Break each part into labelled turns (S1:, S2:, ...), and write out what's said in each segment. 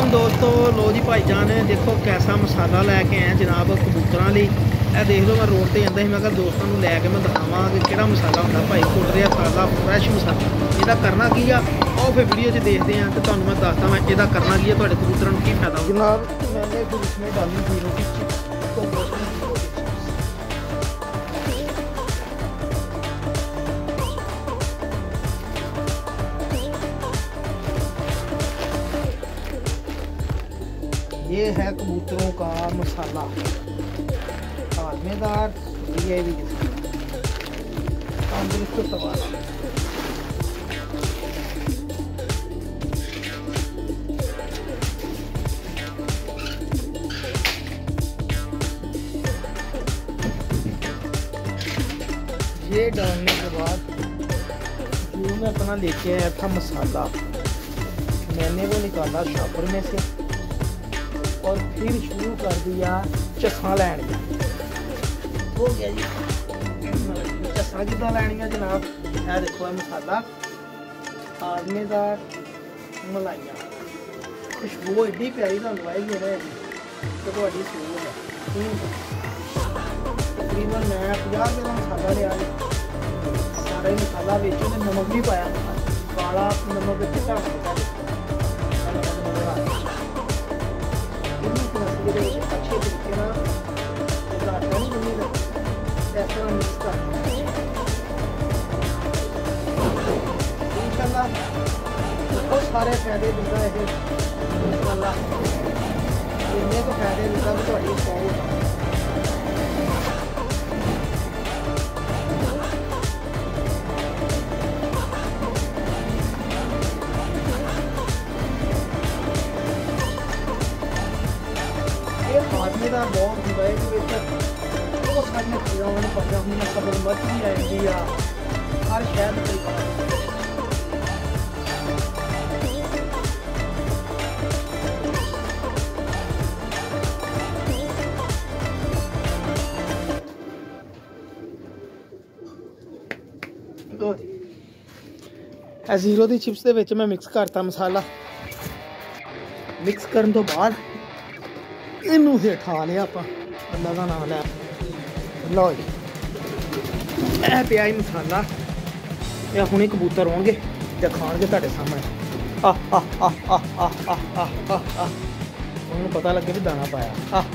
S1: वालेकुम दोस्तों। लो जी भाईजान देखो कैसा मसाला लैके आए जनाब कबूतर लिए। यह देख लो मैं रोड पर जाता मैं क्या दोस्तों लैके मैं दिखावा कि किहड़ा मसाला होंगे भाई कुट रहा ताज़ा फ्रैश मसाला। यदा करना की आ और फिर वीडियो देखते हैं तो मैं दसदा मैं यदा करना की है तुहाडे कबूतरों को की फायदा जनाब। मैंने फिर इसमें डाली जीरो की ये है कबूतरों का मसाला हाजमेदार। ये भी तंदुरुस्त सवाल। ये डालने के बाद जो मैं अपना लेके आया था मसाला मैंने वो निकाला शॉपर में से और फिर शुरू कर दिया चसा लैनिया। हो गया जी चसा कितना लैनिया जनाब। यह देखो है मसाला हाजमेदार मलाइया खुशबू एडी प्यारी तुहानू आएगी ना तो तुहाडी सूह है। तकरीबन मैं 50 ग्राम मसाला लिया सारा ही मसाला बेचो तो नमक भी पाया काला नमक चिट्टा अच्छे तरीके मिक्स कर इंशाल्लाह बहुत सारे फायदे दिता है इंशाल्लाह। इन्ने तो फायदे दिता कि थोड़ी सौ हाजमेदार बहुत होंगे बहुत सारिया चीज़ा उन्होंने पता होंगे सबक मर्च भी आएगी या हर शहर का तरीका। जीरो की चिप्स के मैं मिक्स करता मसाला। मिक्स करने तो बाद इनू हेठा लिया आप अल्लाह का नाम लै लो जी। यह पिया ही मसाला यह हुणे कबूतर होंगे तो खाएंगे तुहाडे सामने। उन्होंने पता लगे भी दाना पाया।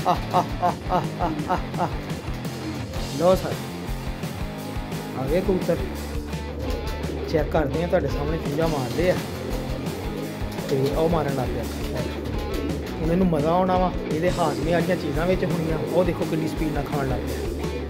S1: लो सर आ गए कबूतर चेक करते हैं तुहाडे सामने चूंजा मारते हैं तो वह मारन लग गया। इन्होंने मज़ा आना वा ये हाजमे वाली चीज़ों में होनिया। वो देखो कितनी स्पीड ना खान लग गया।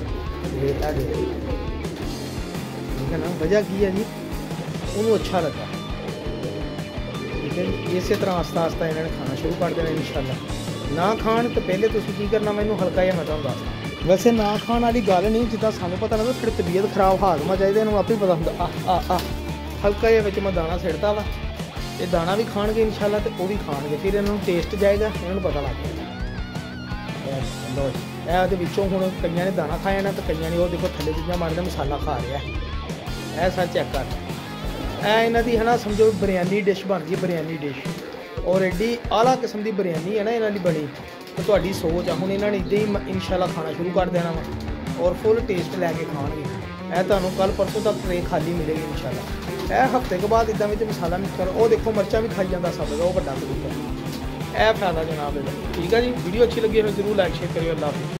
S1: ठीक है ना वजह की है जी उन्होंने अच्छा लगा। ठीक है इस तरह आस्ता आस्ता इन्होंने खाना शुरू कर देना इंशाल्लाह। ना खान तो पहले तुम की करना मैंने हल्का जिहा मैं तुहानू दसदा वैसे ना खाने वाली गल नहीं जिदा सानू पता लगता थोड़ी तबीयत खराब हाजमा चाहिए इन्होंने आपे पता होंगे। हल्का जिहा मैं दाना सिड़ता वा ये दाना भी खाएंगे इंशाल्लाह तो वह भी खाएंगे फिर इन्होंने टेस्ट जाएगा इन्होंने पता लग जाएगा। लो यह हूँ कई ने दाना खाया ना तो कई ने वो देखो थले चीज़ा मारते मसाला खा रहा है। यह सर चेक कर इन्हों की है ना समझो बिरयानी डिश बन गई बिरयानी डिश और एडी आला किस्म की बिरयानी है ना इन्हों की बनी तो तुहाडी सोच है हूँ इन्होंने इदा ही इंशाल्लाह खाना शुरू कर देना वा और फुल टेस्ट लैके खाएंगे। यह तुहानू कल परसों तक ट्रे खाली मिलेगी इंशाल्लाह। यह हफ्ते के बाद इदा मसाला मिक्स करो वो देखो मर्चा भी खाई जाता सब वो बड़ा कबूतर। यह फायदा जनाब। ठीक है जी वीडियो अच्छी लगी हो जरूर लाइक शेयर करिए। अल्लाह हाफिज़।